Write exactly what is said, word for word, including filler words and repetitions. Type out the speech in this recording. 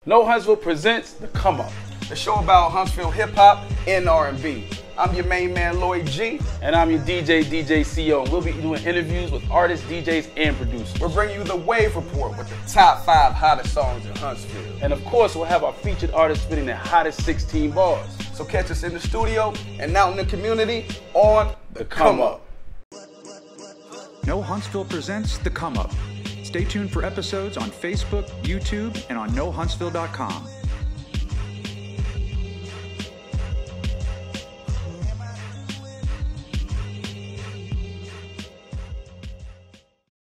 No Huntsville presents The Come Up, the show about Huntsville hip-hop and R and B. I'm your main man, Lloyd G. And I'm your D J, D J C O, and we'll be doing interviews with artists, D Js, and producers. We'll bring you the Wave Report with the top five hottest songs in Huntsville. And of course, we'll have our featured artists spitting their hottest sixteen bars. So catch us in the studio and out in the community on The Come Up. No Huntsville presents The Come Up. Stay tuned for episodes on Facebook, YouTube, and on no huntsville dot com.